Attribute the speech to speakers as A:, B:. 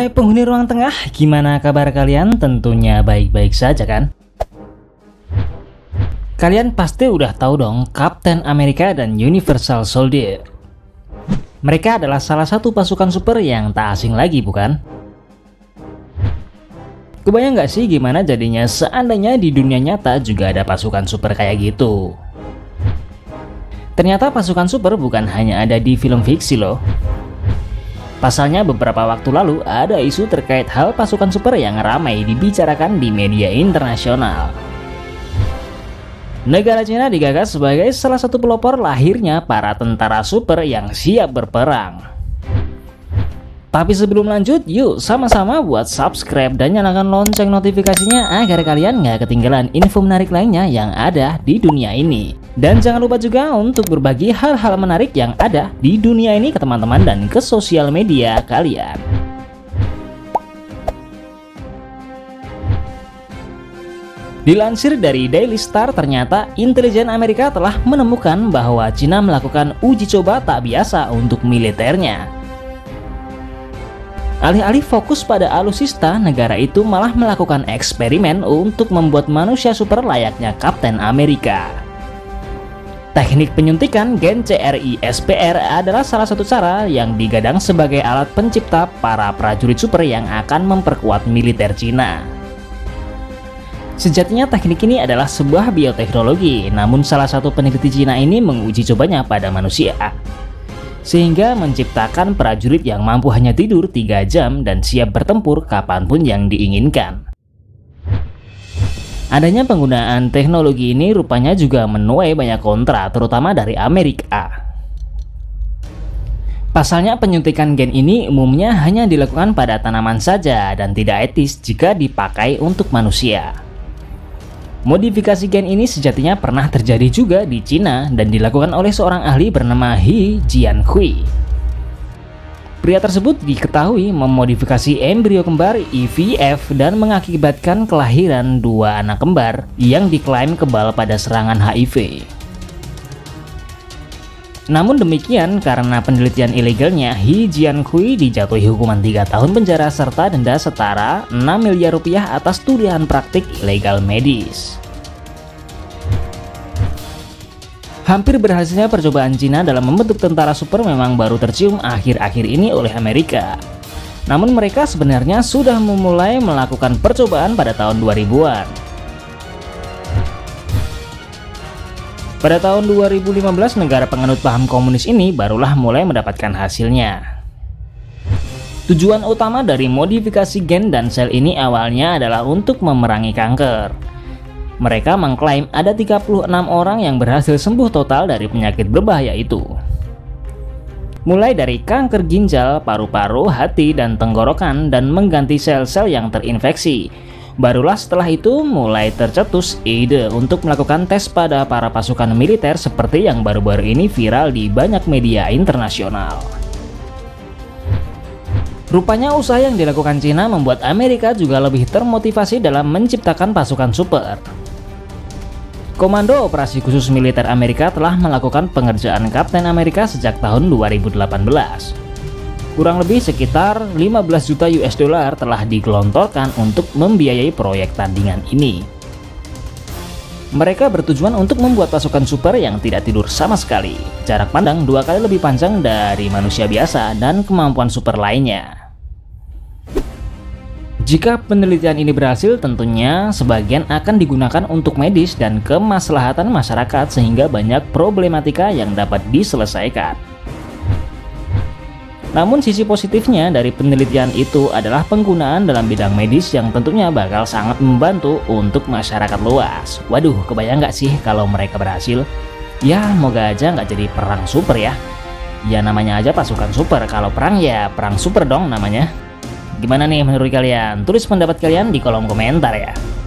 A: Hai penghuni ruang tengah, gimana kabar kalian? Tentunya baik-baik saja kan? Kalian pasti udah tahu dong Captain America dan Universal Soldier. Mereka adalah salah satu pasukan super yang tak asing lagi, bukan? Kebayang nggak sih gimana jadinya seandainya di dunia nyata juga ada pasukan super kayak gitu? Ternyata pasukan super bukan hanya ada di film fiksi loh. Pasalnya beberapa waktu lalu ada isu terkait hal pasukan super yang ramai dibicarakan di media internasional. Negara Cina digagas sebagai salah satu pelopor lahirnya para tentara super yang siap berperang. Tapi sebelum lanjut, yuk sama-sama buat subscribe dan nyalakan lonceng notifikasinya agar kalian nggak ketinggalan info menarik lainnya yang ada di dunia ini. Dan jangan lupa juga untuk berbagi hal-hal menarik yang ada di dunia ini ke teman-teman dan ke sosial media kalian. Dilansir dari Daily Star, ternyata intelijen Amerika telah menemukan bahwa Cina melakukan uji coba tak biasa untuk militernya. Alih-alih fokus pada alutsista, negara itu malah melakukan eksperimen untuk membuat manusia super layaknya Kapten Amerika. Teknik penyuntikan gen CRISPR adalah salah satu cara yang digadang sebagai alat pencipta para prajurit super yang akan memperkuat militer Cina. Sejatinya teknik ini adalah sebuah bioteknologi, namun salah satu peneliti Cina ini menguji cobanya pada manusia, sehingga menciptakan prajurit yang mampu hanya tidur 3 jam dan siap bertempur kapanpun yang diinginkan. Adanya penggunaan teknologi ini rupanya juga menuai banyak kontra, terutama dari Amerika. Pasalnya penyuntikan gen ini umumnya hanya dilakukan pada tanaman saja dan tidak etis jika dipakai untuk manusia. Modifikasi gen ini sejatinya pernah terjadi juga di Cina dan dilakukan oleh seorang ahli bernama He Jiankui. Pria tersebut diketahui memodifikasi embrio kembar IVF dan mengakibatkan kelahiran 2 anak kembar yang diklaim kebal pada serangan HIV. Namun demikian, karena penelitian ilegalnya, He Jiankui dijatuhi hukuman 3 tahun penjara serta denda setara 6 miliar rupiah atas tuduhan praktik ilegal medis. Hampir berhasilnya percobaan Cina dalam membentuk tentara super memang baru tercium akhir-akhir ini oleh Amerika. Namun mereka sebenarnya sudah memulai melakukan percobaan pada tahun 2000-an. Pada tahun 2015, negara penganut paham komunis ini barulah mulai mendapatkan hasilnya. Tujuan utama dari modifikasi gen dan sel ini awalnya adalah untuk memerangi kanker. Mereka mengklaim ada 36 orang yang berhasil sembuh total dari penyakit berbahaya itu. Mulai dari kanker ginjal, paru-paru, hati, dan tenggorokan, dan mengganti sel-sel yang terinfeksi. Barulah setelah itu mulai tercetus ide untuk melakukan tes pada para pasukan militer seperti yang baru-baru ini viral di banyak media internasional. Rupanya usaha yang dilakukan Cina membuat Amerika juga lebih termotivasi dalam menciptakan pasukan super. Komando Operasi Khusus Militer Amerika telah melakukan pengerjaan Kapten Amerika sejak tahun 2018. Kurang lebih sekitar 15 juta US dollar telah digelontorkan untuk membiayai proyek tandingan ini. Mereka bertujuan untuk membuat pasukan super yang tidak tidur sama sekali, jarak pandang 2 kali lebih panjang dari manusia biasa, dan kemampuan super lainnya. Jika penelitian ini berhasil, tentunya sebagian akan digunakan untuk medis dan kemaslahatan masyarakat sehingga banyak problematika yang dapat diselesaikan. Namun sisi positifnya dari penelitian itu adalah penggunaan dalam bidang medis yang tentunya bakal sangat membantu untuk masyarakat luas. Waduh, kebayang nggak sih kalau mereka berhasil? Ya, moga aja nggak jadi perang super ya. Ya namanya aja pasukan super, kalau perang ya perang super dong namanya. Gimana nih menurut kalian? Tulis pendapat kalian di kolom komentar ya.